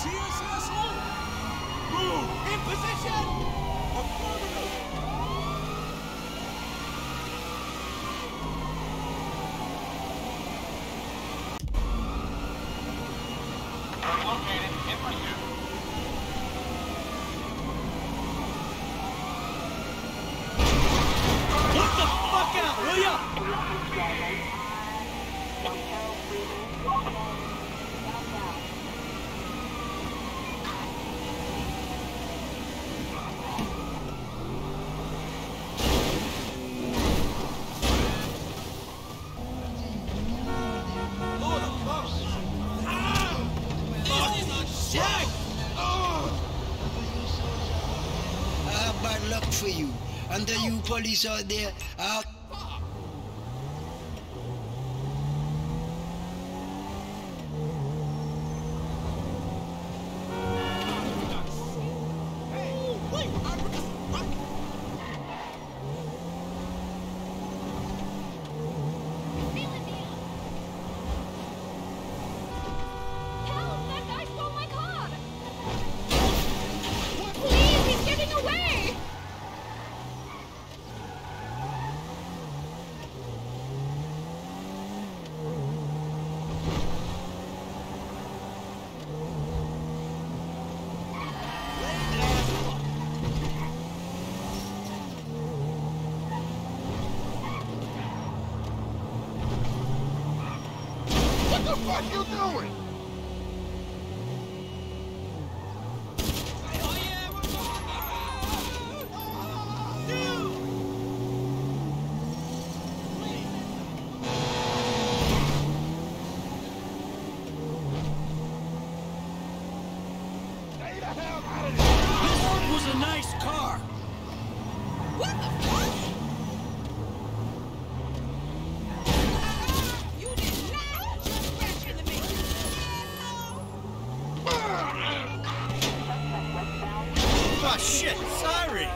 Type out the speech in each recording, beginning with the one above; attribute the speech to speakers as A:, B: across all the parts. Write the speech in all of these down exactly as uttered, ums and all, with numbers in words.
A: see us, asshole? Move! In position! Affirmative!
B: Located in pursuit.
A: Get the fuck out, will ya?
C: Ah, bad luck for you. And the you police out there, ah.
B: What you doing?
A: This was a nice car. What the fuck? You did not just crash into me. Oh shit, sorry.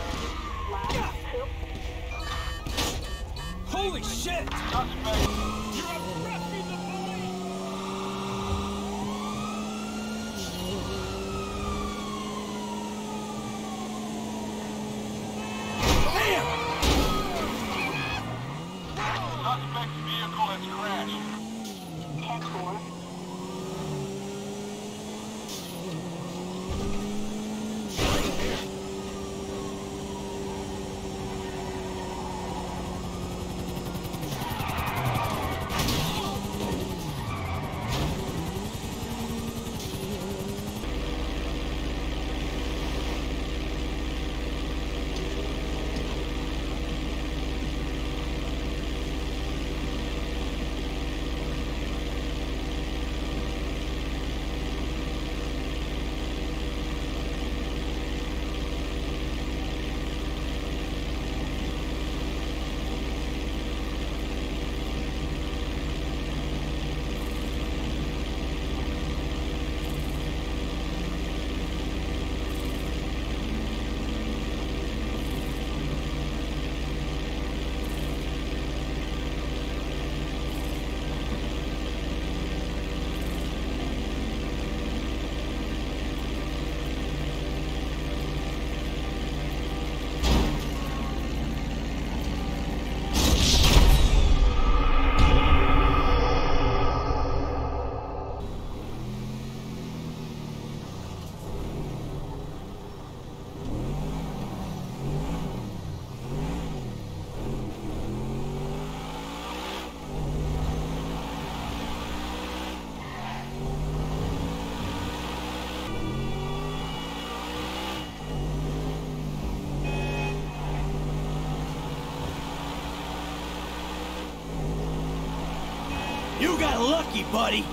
A: Holy shit!
B: Suspect.
A: You're arresting the police! Damn!
B: Suspect's vehicle has crashed.
D: ten four.
A: You got lucky, buddy.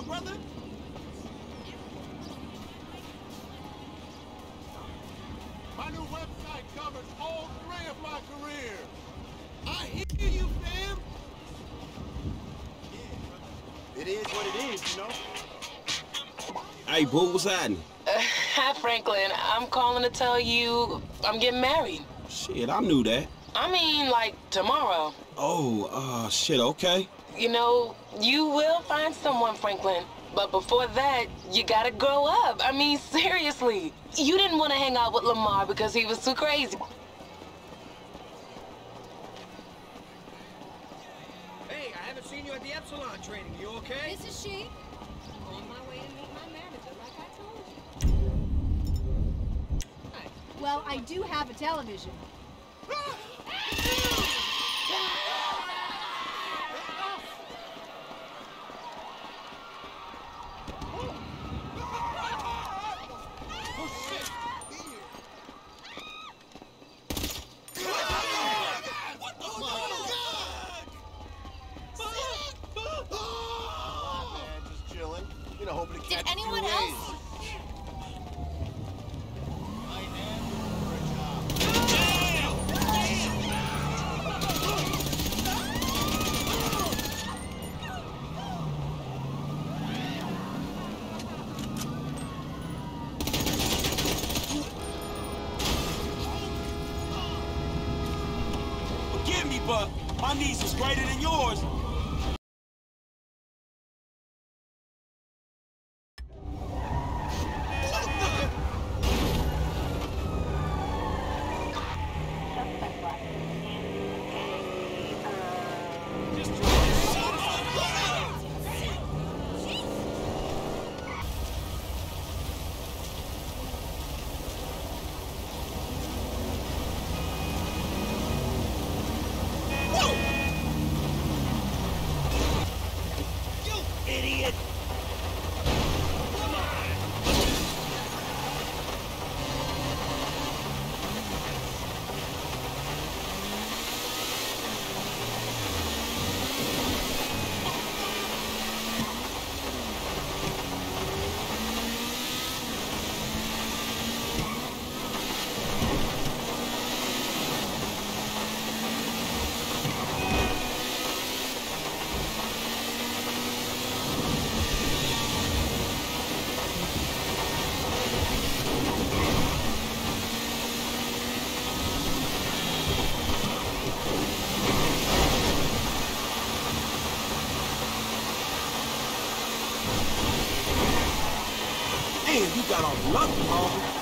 A: brother.
B: My new website covers all three of my careers.
A: I hear you, fam.
E: It is what it is, you know?
F: Hey, boo, what's happening?
G: Uh, hi, Franklin. I'm calling to tell you I'm getting married.
F: Shit, I knew that.
G: I mean, like, tomorrow.
F: Oh, uh, shit, okay.
G: You know, you will find someone, Franklin. But before that, you gotta grow up. I mean, seriously. You didn't want to hang out with Lamar because he was too crazy.
A: Hey, I haven't seen you at the Epsilon training. You okay?
H: This is she. On my way to meet my manager, like I told you. Well, I do have a television. Did anyone else?
A: Forgive me, but my knees is greater than yours. Idiot!
F: Damn, you got off lucky, homie.